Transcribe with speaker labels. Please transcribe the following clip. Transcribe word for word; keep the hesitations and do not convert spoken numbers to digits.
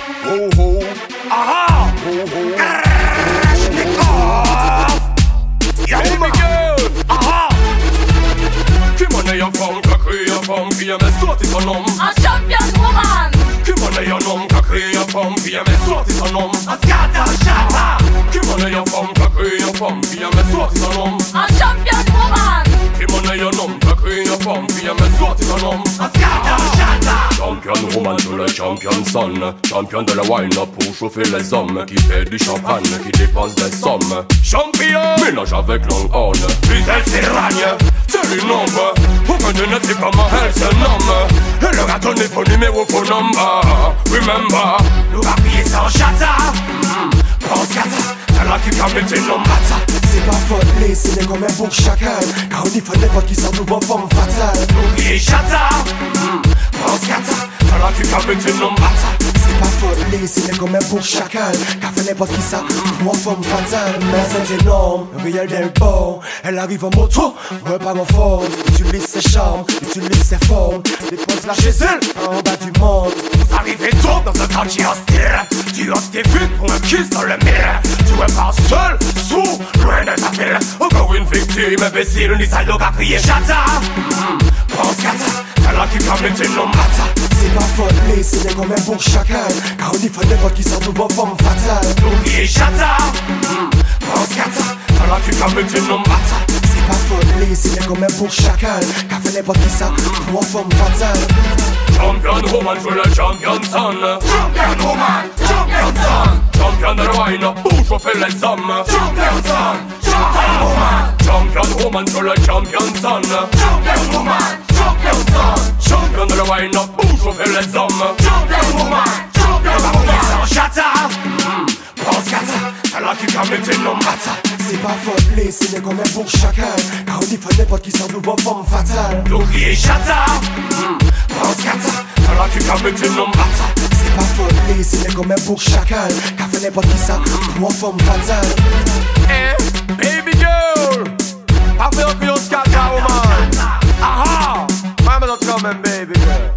Speaker 1: Oh oh, aha, oh oh, Kalashnikov. Y'a baby girl, aha. Qui m'en est un femme, qu'a créé un femme, qui aimait sortir son homme.
Speaker 2: Un champion woman.
Speaker 1: Qui m'en est un homme, qu'a créé un femme, qui aimait sortir son homme. Un scata chata. Qui m'en est un femme, qu'a créé un femme, qui aimait sortir son homme.
Speaker 2: Un champion woman.
Speaker 1: Qui m'en est un homme, qu'a créé un femme, qui aimait sortir son homme. Un scata chata. Champion woman to le champion son. Champion de la wine-up pour chauffer les hommes. Qui fait du champagne, qui dépense des sommes. Champion, mélange avec Longhorn. Puis elle s'éragne, c'est le nombre. Aucun de ne sait comment elle se nomme. Elle leur a donné faux numéro, faux number. Remember, nous va crier sans chata. Pense qu'à ça, t'as la qui camé tes noms mata.
Speaker 3: C'est pas folle, c'est des comme un bon chacal. Car on y fait n'importe qui sans nouveau forme fatale.
Speaker 1: Nous crier chata. Pense qu'à ça, t'as la qui camé tes noms mata.
Speaker 3: C'est pas folle, c'est des comme un bon chacal. Car fait n'importe qui ça, nouveau forme fatale. Mais c'est énorme, réel del bon. Elle arrive en moto, ouais pas en forme. Utilise ses charmes, utilise ses formes. Dépose la chez elle, en bas du monde.
Speaker 1: Vous arrivez tôt dans un quartier hostile. Tu oses tes vues pour un kiss dans le mire. Tu es pas seul, sous, loin de ta ville. Encore une victime imbécile, ni ça a crié chata. Pense qu'à ça, t'as la qui camé tes noms mata.
Speaker 3: C'est pas folle, c'est des comme un bon chacal. Car on y fait n'importe qui sans nouveau forme fatale.
Speaker 1: Nous crier chata. Pense qu'à ça, t'as la qui camé tes noms mata.
Speaker 3: C'est pas folle, c'est des comme un bon chacal. Car fait n'importe qui ça, nouveau forme fatale.
Speaker 1: Champion woman to le champion son. Champion woman, champion son. Champion de la wine pour chauffer les hommes. Champion son, champion woman. Champion woman to le champion son. Champion woman, champion son. Champion de la wine pour chauffer les hommes. Champion woman, champion woman. Sans chata. Pense qu'à ça, t'as la qui camé tes noms mata.
Speaker 3: C'est pas folle, c'est des comme un bon chacal. Car on y fait n'importe qui sans nouveau forme fatale.
Speaker 1: Nous crier chata. Pense qu'à ça, t'as la qui camé tes noms mata.
Speaker 3: C'est pas folle, c'est des comme un bon chacal. Car fait n'importe qui ça, nouveau forme fatale.
Speaker 1: Eh, baby girl, pas faire que yon scata, woman. Aha, I'm not coming, baby girl.